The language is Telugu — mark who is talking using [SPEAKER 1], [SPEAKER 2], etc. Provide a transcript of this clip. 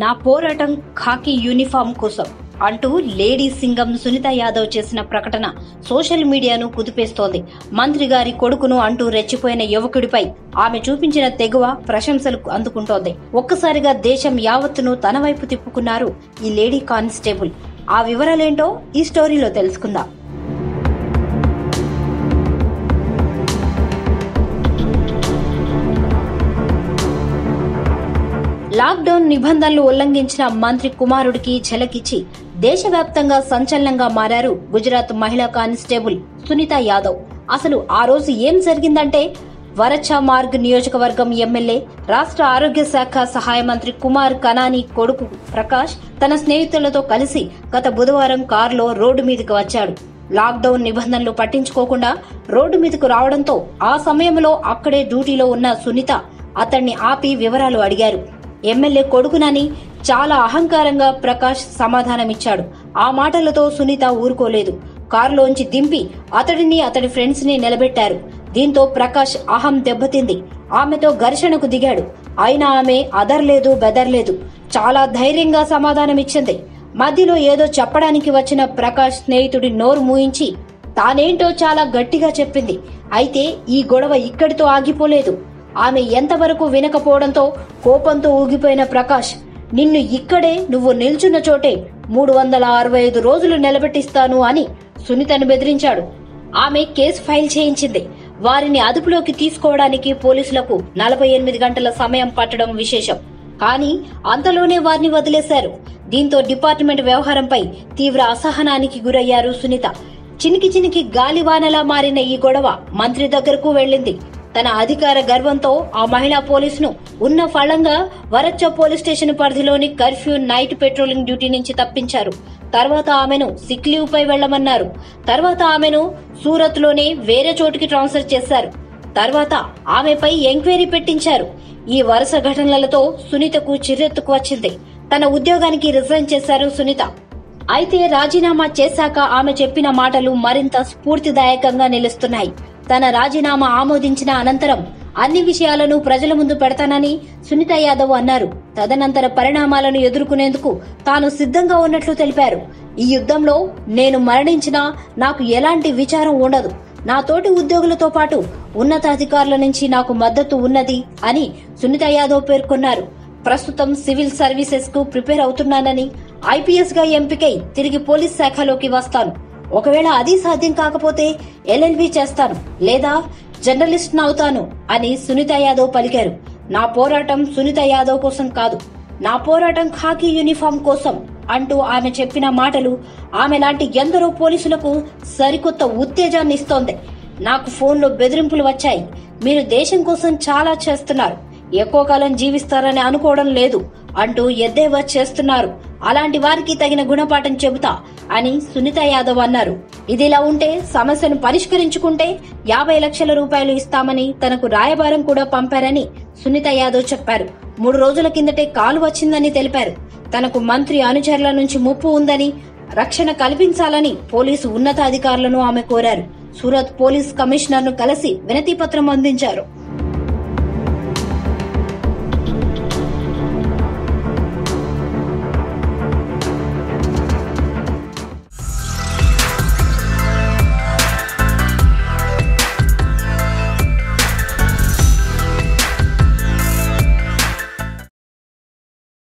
[SPEAKER 1] నా పోరాటం ఖాకీ యూనిఫామ్ కోసం అంటూ లేడీ సింగం సునీత యాదవ్ చేసిన ప్రకటన సోషల్ మీడియాను కుదిపేస్తోంది. మంత్రి గారి కొడుకును అంటూ రెచ్చిపోయిన యువకుడిపై ఆమె చూపించిన తెగువ ప్రశంసలు అందుకుంటోంది. ఒక్కసారిగా దేశం యావత్తును తన వైపు తిప్పుకున్నారు ఈ లేడీ కానిస్టేబుల్. ఆ వివరాలేంటో ఈ స్టోరీలో తెలుసుకుందాం. లాక్డౌన్ నిబంధనలు ఉల్లంఘించిన మంత్రి కుమారుడికి ఝలకిచ్చి దేశవ్యాప్తంగా సంచలనంగా మారారు గుజరాత్ మహిళా కానిస్టేబుల్ సునీత యాదవ్. అసలు ఆ రోజు ఏం జరిగిందంటే, వరచ్చా మార్గ్ నియోజకవర్గం ఎమ్మెల్యే, రాష్ట్ర ఆరోగ్య శాఖ సహాయ మంత్రి కుమార్ కనాని కొడుకు ప్రకాష్ తన స్నేహితులతో కలిసి గత బుధవారం కారులో రోడ్డు మీదకి వచ్చాడు. లాక్డౌన్ నిబంధనలు పట్టించుకోకుండా రోడ్డు మీదకు రావడంతో ఆ సమయంలో అక్కడే డ్యూటీలో ఉన్న సునీత అతన్ని ఆపి వివరాలు అడిగారు. ఎమ్మెల్యే కొడుకునని చాలా అహంకారంగా ప్రకాష్ సమాధానమిచ్చాడు. ఆ మాటలతో సునీత ఊరుకోలేదు. కారులోంచి దింపి అతడిని అతడి ఫ్రెండ్స్ ని నిలబెట్టారు. దీంతో ప్రకాష్ అహం దెబ్బతింది. ఆమెతో ఘర్షణకు దిగాడు. అయినా ఆమె అదర్లేదు బెదర్లేదు. చాలా ధైర్యంగా సమాధానమిచ్చింది. మధ్యలో ఏదో చెప్పడానికి వచ్చిన ప్రకాష్ స్నేహితుడి నోరు మూయించి తానేంటో చాలా గట్టిగా చెప్పింది. అయితే ఈ గొడవ ఇక్కడితో ఆగిపోలేదు. ఆమె ఎంతవరకు వినకపోవడంతో కోపంతో ఊగిపోయిన ప్రకాష్, నిన్ను ఇక్కడే నువ్వు నిల్చున్న చోటే 365 రోజులు నిలబెట్టిస్తాను అని సునీతను బెదిరించాడు. ఆమె కేసు ఫైల్ చేయించింది. వారిని అదుపులోకి తీసుకోవడానికి పోలీసులకు 48 గంటల సమయం పట్టడం విశేషం. కానీ అంతలోనే వారిని వదిలేశారు. దీంతో డిపార్ట్మెంట్ వ్యవహారంపై తీవ్ర అసహనానికి గురయ్యారు సునీత. చినికి గాలివానలా మారిన ఈ గొడవ మంత్రి దగ్గరకు వెళ్లింది. తన అధికార గర్వంతో ఆ మహిళా పోలీసును ఉన్న ఫలంగా వరచ్చా పోలీస్ స్టేషన్ పరిధిలోని కర్ఫ్యూ నైట్ పెట్రోలింగ్ డ్యూటీ నుంచి తప్పించారు. తర్వాత ఆమెను సిక్ లీవ్ పై వెళ్లమన్నారు. తర్వాత ఆమెను సూరత్ లోనే వేరే చోటుకి ట్రాన్స్ఫర్ చేశారు. తర్వాత ఆమెపై ఎంక్వైరీ పెట్టించారు. ఈ వరుస ఘటనలతో సునీతకు చిర్రెత్తుకు వచ్చింది. తన ఉద్యోగానికి రిజైన్ చేశారు సునీత. అయితే రాజీనామా చేశాక ఆమె చెప్పిన మాటలు మరింత స్ఫూర్తిదాయకంగా నిలుస్తున్నాయి. తన రాజీనామా ఆమోదించిన అనంతరం అన్ని విషయాలను ప్రజల ముందు పెడతానని సునీత యాదవ్ అన్నారు. తదనంతర పరిణామాలను ఎదుర్కొనేందుకు తాను సిద్ధంగా ఉన్నట్లు తెలిపారు. ఈ యుద్ధంలో నేను మరణించినా నాకు ఎలాంటి విచారం ఉండదు. నా తోటి ఉద్యోగులతో పాటు ఉన్నతాధికారుల నుంచి నాకు మద్దతు ఉన్నది అని సునీత యాదవ్ పేర్కొన్నారు. ప్రస్తుతం సివిల్ సర్వీసెస్ కు ప్రిపేర్ అవుతున్నానని, ఐపీఎస్ గా ఎంపికై తిరిగి పోలీస్ శాఖలోకి వస్తాను. ఒకవేళ అది సాధ్యం కాకపోతే ఎల్ఎల్బీ చేస్తాను లేదా జర్నలిస్ట్ అవుతాను అని సునీత యాదవ్ పలికారు. నా పోరాటం సునీత యాదవ్ కోసం కాదు, నా పోరాటం ఖాకీ యూనిఫామ్ కోసం అంటూ ఆమె చెప్పిన మాటలు ఆమె లాంటి ఎందరో పోలీసులకు సరికొత్త ఉత్తేజాన్ని ఇస్తోంది. నాకు ఫోన్లో బెదిరింపులు వచ్చాయి. మీరు దేశం కోసం చాలా చేస్తున్నారు, ఎక్కువ కాలం జీవిస్తారని అనుకోవడం లేదు అంటూ ఎద్దేవా చేస్తున్నారు. అలాంటి వారికి తగిన గుణపాఠం చెబుతా అని సునీత యాదవ్ అన్నారు. ఇదిలా ఉంటే సమస్యను పరిష్కరించుకుంటే 50 లక్షల రూపాయలు ఇస్తామని తనకు రాయబారం కూడా పంపారని సునీత యాదవ్ చెప్పారు. 3 రోజుల కిందటే కాలు వచ్చిందని తెలిపారు. తనకు మంత్రి అనుచరుల నుంచి ముప్పు ఉందని, రక్షణ కల్పించాలని పోలీసు ఉన్నతాధికారులను ఆమె కోరారు. సూరత్ పోలీస్ కమిషనర్ ను కలిసి వినతి పత్రం అందించారు.